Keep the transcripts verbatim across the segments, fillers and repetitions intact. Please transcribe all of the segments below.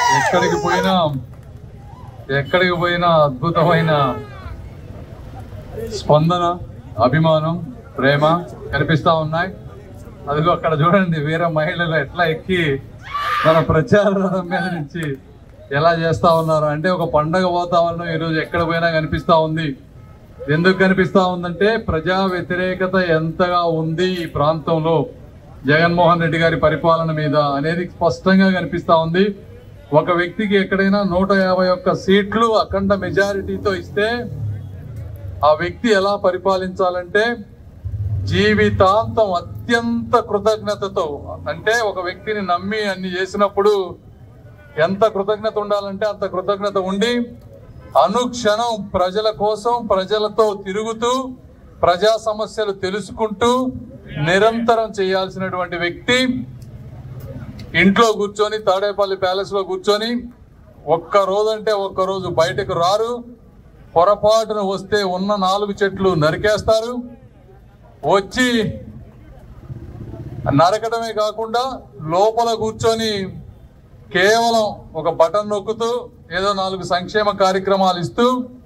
ఎక్కడికి పోయినా ఎక్కడికి పోయినా అద్భుతమైన స్పందన, అభిమానం, ప్రేమ కనిపిస్తా ఉన్నాయి. అదిగో అక్కడ చూడండి, వేరే మహిళలు ఎట్లా ఎక్కి మన ప్రచార రథం మీద నుంచి ఎలా చేస్తా ఉన్నారు అంటే ఒక పండగ వాతావరణం ఈరోజు ఎక్కడ పోయినా కనిపిస్తా ఉంది. ఎందుకు కనిపిస్తా ఉందంటే ప్రజా వ్యతిరేకత ఎంతగా ఉంది ఈ ప్రాంతంలో జగన్మోహన్ రెడ్డి గారి పరిపాలన మీద అనేది స్పష్టంగా కనిపిస్తా ఉంది. ఒక వ్యక్తికి ఎక్కడైనా నూట యాభై ఒక్క సీట్లు అఖండ మెజారిటీతో ఇస్తే ఆ వ్యక్తి ఎలా పరిపాలించాలంటే జీవితాంతం అత్యంత కృతజ్ఞతతో, అంటే ఒక వ్యక్తిని నమ్మి అన్ని చేసినప్పుడు ఎంత కృతజ్ఞత ఉండాలంటే అంత కృతజ్ఞత ఉండి అనుక్షణం ప్రజల కోసం ప్రజలతో తిరుగుతూ ప్రజా సమస్యలు తెలుసుకుంటూ నిరంతరం చేయాల్సినటువంటి వ్యక్తి ఇంట్లో కూర్చొని తాడేపల్లి ప్యాలెస్ లో కూర్చొని ఒక్క రోజు అంటే ఒక్క రోజు బయటకు రారు. పొరపాటున వస్తే ఉన్న నాలుగు చెట్లు నరికేస్తారు. వచ్చి నరకడమే కాకుండా లోపల కూర్చొని కేవలం ఒక బటన్ నొక్కుతూ ఏదో నాలుగు సంక్షేమ కార్యక్రమాలు ఇస్తూ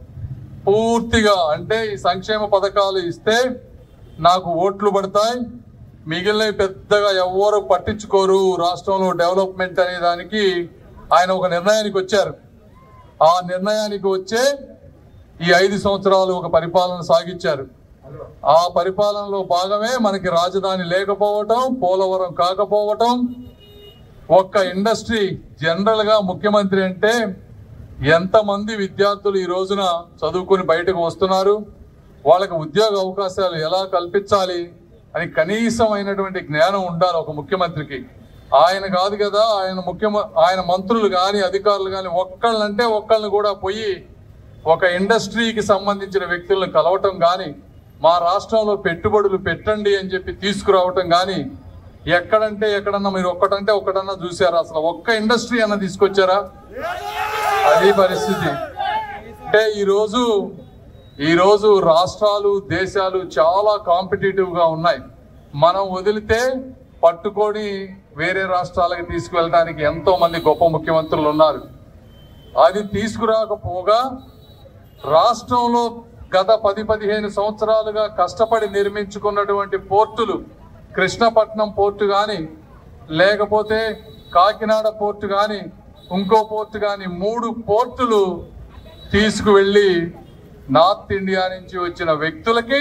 పూర్తిగా అంటే ఈ సంక్షేమ పథకాలు ఇస్తే నాకు ఓట్లు పడతాయి, మిగిలినవి పెద్దగా ఎవరు పట్టించుకోరు రాష్ట్రంలో డెవలప్మెంట్ అనే దానికి ఆయన ఒక నిర్ణయానికి వచ్చారు. ఆ నిర్ణయానికి వచ్చే ఈ ఐదు సంవత్సరాలు ఒక పరిపాలన సాగించారు. ఆ పరిపాలనలో భాగమే మనకి రాజధాని లేకపోవటం, పోలవరం కాకపోవటం, ఒక్క ఇండస్ట్రీ. జనరల్ గా ముఖ్యమంత్రి అంటే ఎంతమంది విద్యార్థులు ఈ రోజున చదువుకుని బయటకు వస్తున్నారు, వాళ్ళకి ఉద్యోగ అవకాశాలు ఎలా కల్పించాలి అని కనీసమైనటువంటి జ్ఞానం ఉండాలి ఒక ముఖ్యమంత్రికి. ఆయన కాదు కదా, ఆయన ముఖ్యమ ఆయన మంత్రులు కానీ అధికారులు కానీ ఒక్కళ్ళంటే ఒక్కళ్ళని కూడా పోయి ఒక ఇండస్ట్రీకి సంబంధించిన వ్యక్తులను కలవటం కానీ మా రాష్ట్రంలో పెట్టుబడులు పెట్టండి అని చెప్పి తీసుకురావటం కానీ ఎక్కడంటే ఎక్కడన్నా మీరు ఒక్కటంటే ఒక్కటన్నా చూసారా? అసలు ఒక్క ఇండస్ట్రీ అన్న తీసుకొచ్చారా? అది పరిస్థితి. అంటే ఈరోజు ఈరోజు రాష్ట్రాలు దేశాలు చాలా కాంపిటేటివ్ గా ఉన్నాయి. మనం వదిలితే పట్టుకొని వేరే రాష్ట్రాలకు తీసుకువెళ్ళడానికి ఎంతో మంది గొప్ప ముఖ్యమంత్రులు ఉన్నారు. అది తీసుకురాకపోగా రాష్ట్రంలో గత పది పదిహేను సంవత్సరాలుగా కష్టపడి నిర్మించుకున్నటువంటి పోర్టులు, కృష్ణపట్నం పోర్టు కానీ లేకపోతే కాకినాడ పోర్టు కానీ ఇంకో పోర్టు కానీ మూడు పోర్టులు తీసుకువెళ్ళి నార్త్ ఇండియా నుంచి వచ్చిన వ్యక్తులకి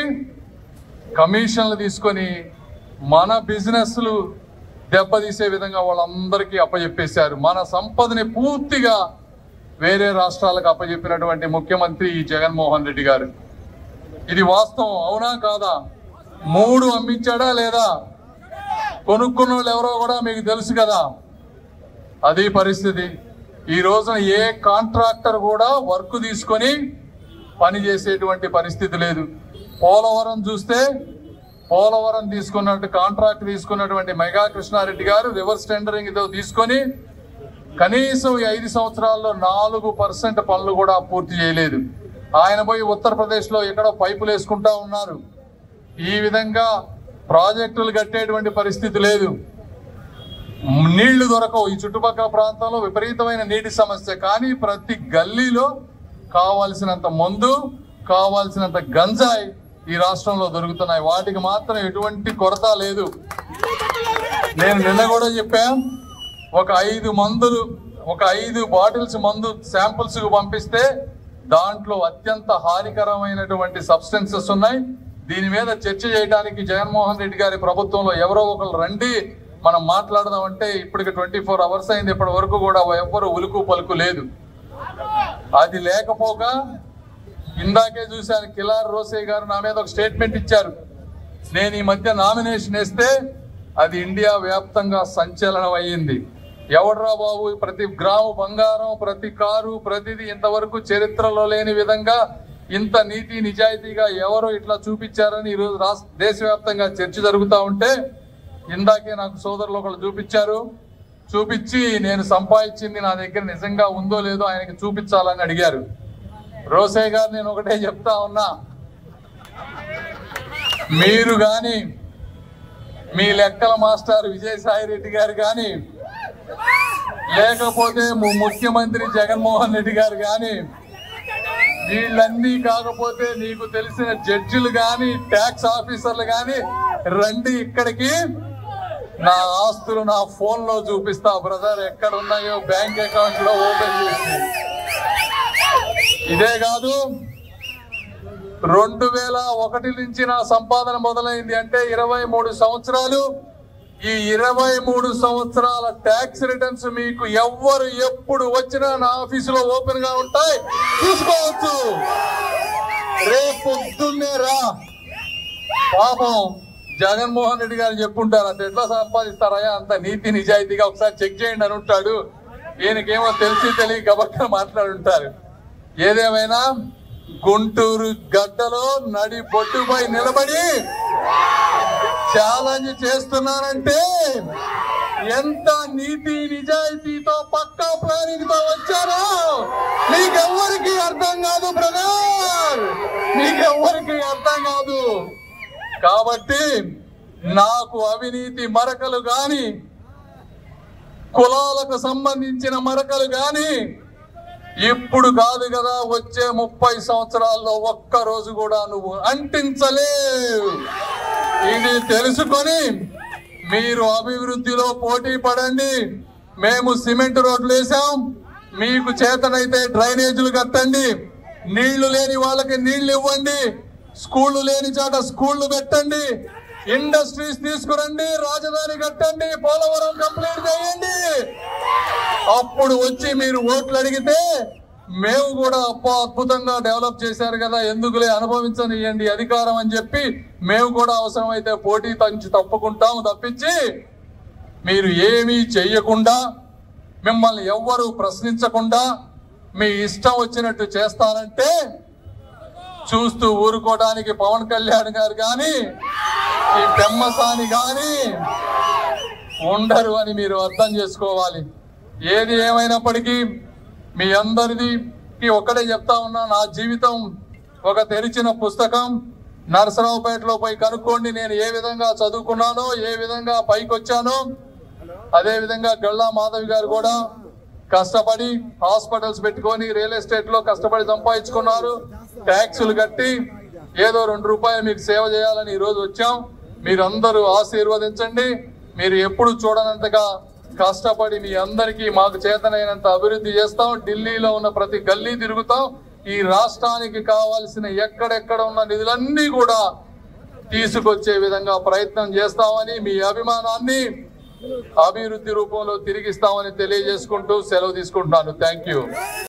కమిషన్లు తీసుకొని మన బిజినెస్లు దెబ్బతీసే విధంగా వాళ్ళందరికీ అప్పచెప్పేశారు. మన సంపదని పూర్తిగా వేరే రాష్ట్రాలకు అప్పచెప్పినటువంటి ముఖ్యమంత్రి ఈ జగన్మోహన్ రెడ్డి గారు. ఇది వాస్తవం అవునా కాదా? మూడు అమ్మించాడా లేదా? కొనుక్కున్న వాళ్ళు ఎవరో కూడా మీకు తెలుసు కదా. అది పరిస్థితి. ఈ రోజున ఏ కాంట్రాక్టర్ కూడా వర్క్ తీసుకొని పని చేసేటువంటి పరిస్థితి లేదు. పోలవరం చూస్తే పోలవరం తీసుకున్నట్టు కాంట్రాక్ట్ తీసుకున్నటువంటి మెగా కృష్ణారెడ్డి గారు రివర్స్ టెండరింగ్ తో తీసుకొని కనీసం ఈ ఐదు సంవత్సరాల్లో నాలుగు పర్సెంట్ పనులు కూడా పూర్తి చేయలేదు. ఆయన పోయి ఉత్తరప్రదేశ్ లో ఎక్కడో పైపులు వేసుకుంటా ఉన్నారు. ఈ విధంగా ప్రాజెక్టులు కట్టేటువంటి పరిస్థితి లేదు. నీళ్లు దొరకవు. ఈ చుట్టుపక్కల ప్రాంతంలో విపరీతమైన నీటి సమస్య. కానీ ప్రతి గల్లీలో కావాల్సినంత మందు, కావాల్సినంత గంజాయి ఈ రాష్ట్రంలో దొరుకుతున్నాయి. వాటికి మాత్రం ఎటువంటి కొరత లేదు. నేను నిన్న కూడా చెప్పా, ఒక ఐదు మందులు ఒక ఐదు బాటిల్స్ మందు శాంపుల్స్ కు పంపిస్తే దాంట్లో అత్యంత హానికరమైనటువంటి సబ్స్టెన్సెస్ ఉన్నాయి. దీని మీద చర్చ చేయడానికి జగన్మోహన్ రెడ్డి గారి ప్రభుత్వంలో ఎవరో ఒకరు రండి మనం మాట్లాడదామంటే ఇప్పటికి ట్వంటీ ఫోర్ అవర్స్ అయింది. ఇప్పటి వరకు కూడా ఎవ్వరు ఉలుకు పలుకు లేదు. అది లేకపోగా ఇందాకే చూశాను, కిలార్ రోసే గారు నా మీద ఒక స్టేట్మెంట్ ఇచ్చారు. నేను ఈ మధ్య నామినేషన్ వేస్తే అది ఇండియా వ్యాప్తంగా సంచలనం అయ్యింది. ఎవడ్రా బాబు, ప్రతి గ్రాము బంగారం, ప్రతి కారు, ప్రతిదీ ఇంతవరకు చరిత్రలో లేని విధంగా ఇంత నీతి నిజాయితీగా ఎవరు ఇట్లా చూపించారని ఈరోజు రాష్ట్ర దేశవ్యాప్తంగా చర్చ జరుగుతూ ఉంటే ఇందాకే నాకు సోదరులు ఒకళ్ళు చూపించారు. చూపించి నేను సంపాదించింది నా దగ్గర నిజంగా ఉందో లేదో ఆయనకి చూపించాలని అడిగారు. రోసే గారు నేను ఒకటే చెప్తా ఉన్నా, మీరు కానీ మీ లెక్కల మాస్టర్ విజయసాయి రెడ్డి గారు కానీ లేకపోతే ముఖ్యమంత్రి జగన్మోహన్ రెడ్డి గారు కానీ వీళ్ళన్నీ కాకపోతే నీకు తెలిసిన జడ్జిలు కానీ ట్యాక్స్ ఆఫీసర్లు కానీ రండి ఇక్కడికి, నా ఆస్తులు నా ఫోన్ లో చూపిస్తా బ్రదర్, ఎక్కడ ఉన్నాయో బ్యాంక్ అకౌంట్ లో ఓపెన్ చేసి. ఇదే కాదు, రెండు వేల ఒకటి నుంచి నా సంపాదన మొదలైంది అంటే ఇరవై మూడు సంవత్సరాలు. ఈ ఇరవై మూడు సంవత్సరాల ట్యాక్స్ రిటర్న్స్ మీకు ఎవ్వరు ఎప్పుడు వచ్చినా నా ఆఫీసులో ఓపెన్ గా ఉంటాయి, చూసుకోవచ్చు. రేపు పొద్దున్నే రా. పాపం జగన్మోహన్ రెడ్డి గారు చెప్పుంటారు, అంత ఎట్లా సంపాదిస్తారా అంత నీతి నిజాయితీగా, ఒకసారి చెక్ చేయండి అని ఉంటాడు. ఈయనకేమో తెలిసి తెలియ గబక్కన మాట్లాడుంటారు. ఏదేమైనా గుంటూరు గడ్డలో నడి బొట్టుపై నిలబడి ఛాలెంజ్ చేస్తున్నానంటే ఎంత నీతి నిజాయితీతో పక్కా ప్లానింగ్ తో వచ్చారో మీకెవ్వరికి అర్థం కాదు బ్రదర్, మీకెవ్వరికి అర్థం కాదు. కాబట్టి నాకు అవినీతి మరకలు గాని, కులాలకు సంబంధించిన మరకలు గాని ఇప్పుడు కాదు కదా, వచ్చే ముప్పై సంవత్సరాల్లో ఒక్క రోజు కూడా నువ్వు అంటించలేవు. ఇది తెలుసుకొని మీరు అభివృద్ధిలో పోటీ పడండి. మేము సిమెంట్ రోడ్లు వేసాం, మీకు చేతనైతే డ్రైనేజీలు కట్టండి, నీళ్లు లేని వాళ్ళకి నీళ్లు ఇవ్వండి, స్కూళ్లు లేని చోట స్కూళ్లు పెట్టండి, ఇండస్ట్రీస్ తీసుకురండి, రాజధాని కట్టండి, పోలవరం కంప్లీట్ చేయండి. అప్పుడు వచ్చి మీరు ఓట్లు అడిగితే మేము కూడా అబ్బా అద్భుతంగా డెవలప్ చేశారు కదా, ఎందుకులే అనుభవించనియండి అధికారం అని చెప్పి మేము కూడా అవసరమైతే పోటీ తంచి తప్పుకుంటాం తప్పించి, మీరు ఏమీ చెయ్యకుండా, మిమ్మల్ని ఎవ్వరూ ప్రశ్నించకుండా మీ ఇష్టం వచ్చినట్టు చేస్తానంటే చూస్తూ ఊరుకోవడానికి పవన్ కళ్యాణ్ గారు కానీ ఈ పెమ్మసాని కానీ ఉండరు అని మీరు అర్థం చేసుకోవాలి. ఏది ఏమైనప్పటికీ మీ అందరిది ఒక్కడే చెప్తా ఉన్నా, నా జీవితం ఒక తెరిచిన పుస్తకం. నరసరావుపేటలో పోయి కనుక్కోండి నేను ఏ విధంగా చదువుకున్నానో, ఏ విధంగా పైకి వచ్చానో. అదే విధంగా గళ్ళా మాధవి గారు కూడా కష్టపడి హాస్పిటల్స్ పెట్టుకొని రియల్ ఎస్టేట్ లో కష్టపడి సంపాదించుకున్నారు. ట్యాక్సులు కట్టి ఏదో రెండు రూపాయలు మీకు సేవ చేయాలని ఈ రోజు వచ్చాం. మీరందరూ ఆశీర్వదించండి. మీరు ఎప్పుడు చూడనంతగా కష్టపడి మీ అందరికీ మాకు చేతనైనంత అభివృద్ధి చేస్తాం. ఢిల్లీలో ఉన్న ప్రతి గల్లీ తిరుగుతాం. ఈ రాష్ట్రానికి కావాల్సిన ఎక్కడెక్కడ ఉన్న నిధులన్నీ కూడా తీసుకొచ్చే విధంగా ప్రయత్నం చేస్తామని, మీ అభిమానాన్ని అభివృద్ధి రూపంలో తిరిగిస్తామని తెలియజేసుకుంటూ సెలవు తీసుకుంటున్నాను. Thank you.